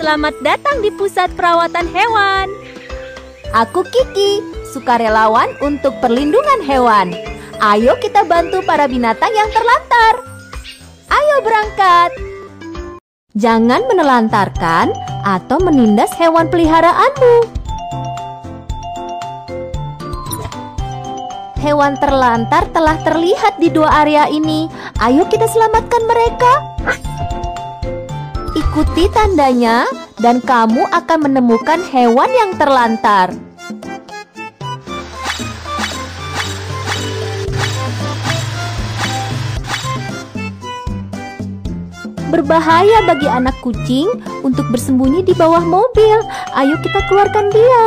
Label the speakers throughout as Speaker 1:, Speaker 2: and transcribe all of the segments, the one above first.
Speaker 1: Selamat datang di pusat perawatan hewan.
Speaker 2: Aku Kiki, sukarelawan untuk perlindungan hewan. Ayo kita bantu para binatang yang terlantar. Ayo berangkat. Jangan menelantarkan atau menindas hewan peliharaanmu. Hewan terlantar telah terlihat di dua area ini. Ayo kita selamatkan mereka. Ikuti tandanya dan kamu akan menemukan hewan yang terlantar. Berbahaya bagi anak kucing untuk bersembunyi di bawah mobil. Ayo kita keluarkan dia.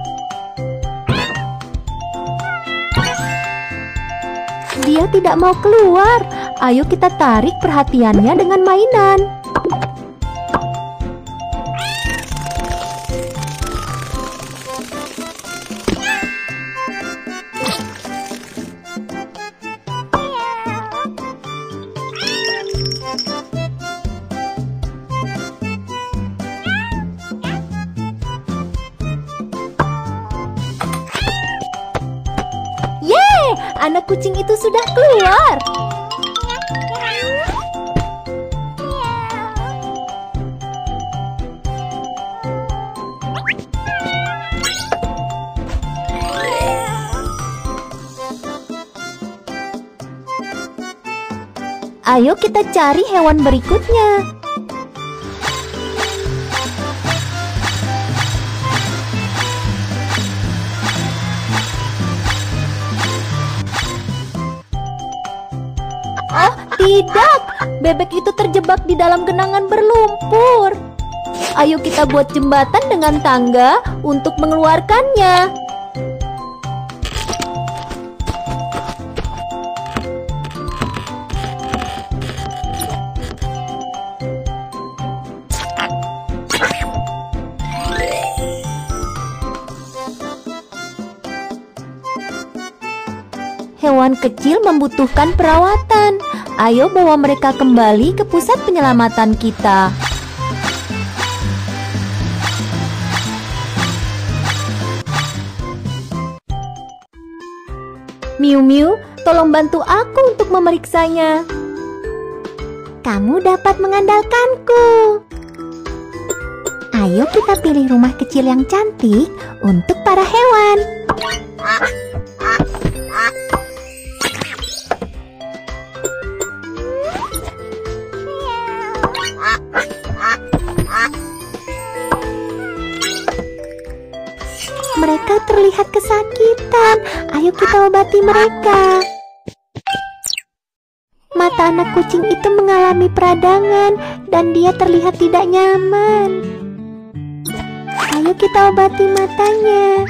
Speaker 2: Dia tidak mau keluar. Ayo kita tarik perhatiannya dengan mainan. Anak kucing itu sudah keluar. Ayo kita cari hewan berikutnya. Oh, tidak! Bebek itu terjebak di dalam genangan berlumpur. Ayo kita buat jembatan dengan tangga untuk mengeluarkannya. Hewan kecil membutuhkan perawatan. Ayo bawa mereka kembali ke pusat penyelamatan kita. Miu Miu, tolong bantu aku untuk memeriksanya. Kamu dapat mengandalkanku. Ayo kita pilih rumah kecil yang cantik untuk para hewan. Mereka terlihat kesakitan. Ayo kita obati mereka. Mata anak kucing itu mengalami peradangan dan dia terlihat tidak nyaman. Ayo kita obati matanya.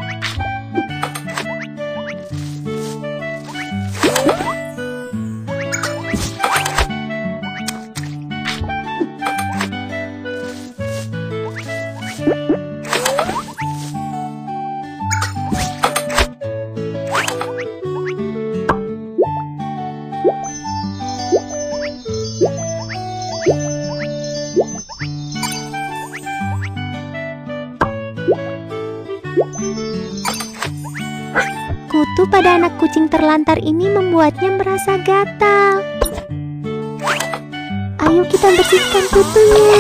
Speaker 2: Kutu pada anak kucing terlantar ini membuatnya merasa gatal. Ayo kita bersihkan kutunya.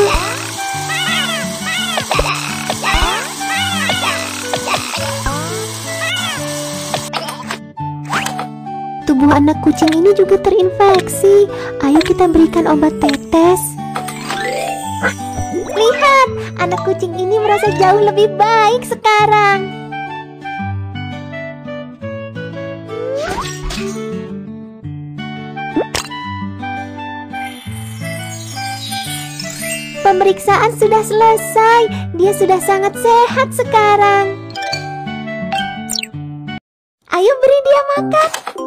Speaker 2: Tubuh anak kucing ini juga terinfeksi. Ayo kita berikan obat tetes. Lihat, anak kucing ini merasa jauh lebih baik sekarang. Pemeriksaan sudah selesai. Dia sudah sangat sehat sekarang. Ayo beri dia makan.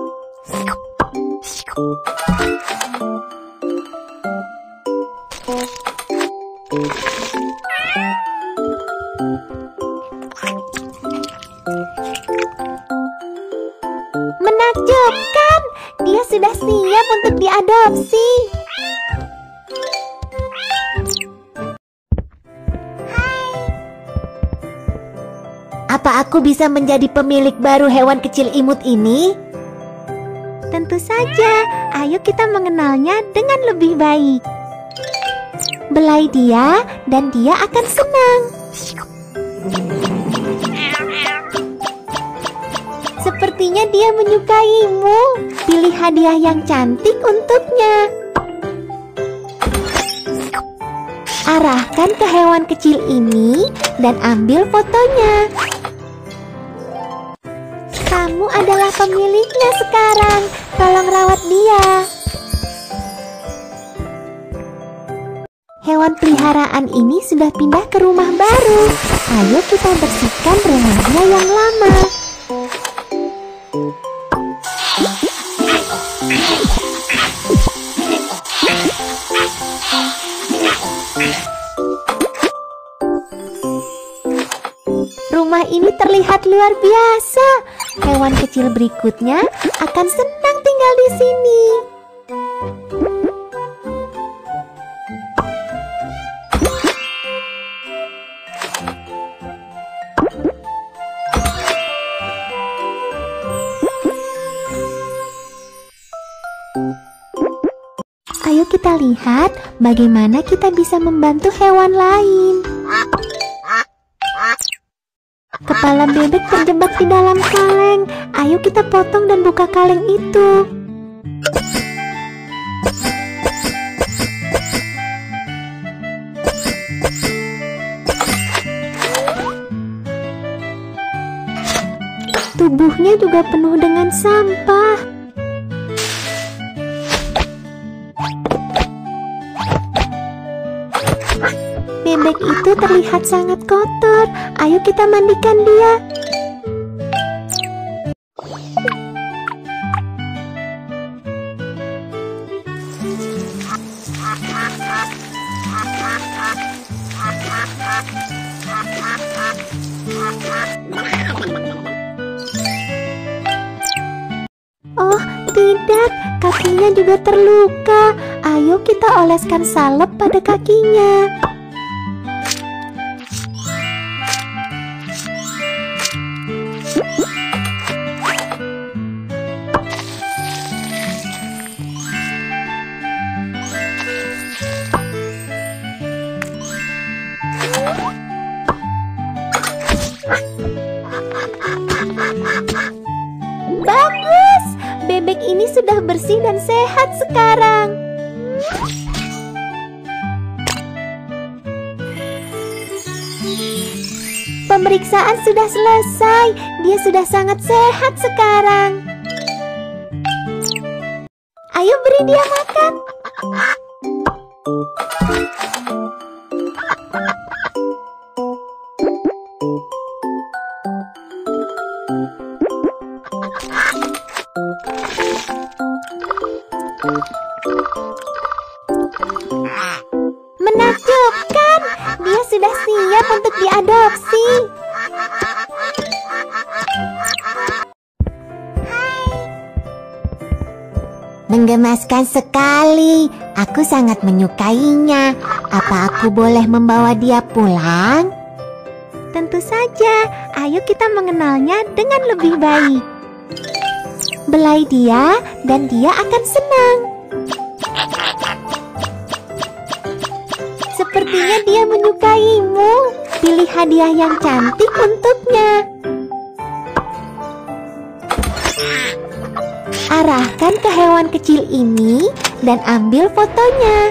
Speaker 2: Menakjubkan. Dia sudah siap untuk diadopsi. Apa aku bisa menjadi pemilik baru hewan kecil imut ini?
Speaker 1: Tentu saja, ayo kita mengenalnya dengan lebih baik.
Speaker 2: Belai dia dan dia akan senang. Sepertinya dia menyukaimu. Pilih hadiah yang cantik untuknya. Arahkan ke hewan kecil ini dan ambil fotonya. Kamu adalah pemiliknya sekarang. Tolong rawat dia. Hewan peliharaan ini sudah pindah ke rumah baru. Ayo kita bersihkan rumahnya yang lama. Rumah ini terlihat luar biasa. Hewan kecil berikutnya akan senang tinggal di sini. Ayo kita lihat bagaimana kita bisa membantu hewan lain. Kepala bebek terjebak di dalam kaleng. Ayo kita potong dan buka kaleng itu. Tubuhnya juga penuh dengan sampah. Bebek itu terlihat sangat kotor. Ayo kita mandikan dia. Oh, tidak, kakinya juga terluka. Ayo kita oleskan salep pada kakinya. Bagus, bebek ini sudah bersih dan sehat sekarang. Pemeriksaan sudah selesai. Dia sudah sangat sehat sekarang. Ayo beri dia makan. Menakjubkan, dia sudah siap untuk diadopsi. Menggemaskan sekali, aku sangat menyukainya. Apa aku boleh membawa dia pulang?
Speaker 1: Tentu saja, ayo kita mengenalnya dengan lebih baik.
Speaker 2: Belai dia dan dia akan senang. Sepertinya dia menyukaimu. Pilih hadiah yang cantik untuknya. Arahkan ke hewan kecil ini dan ambil fotonya.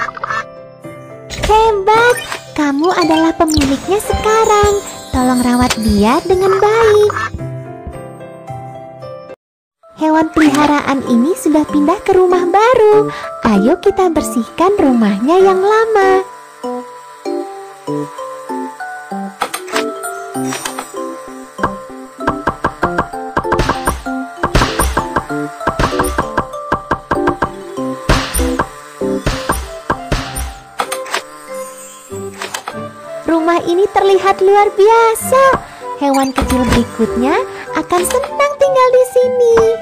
Speaker 2: Hebat, kamu adalah pemiliknya sekarang. Tolong rawat dia dengan baik. Hewan peliharaan ini sudah pindah ke rumah baru. Ayo kita bersihkan rumahnya yang lama. Rumah ini terlihat luar biasa. Hewan kecil berikutnya akan senang tinggal di sini.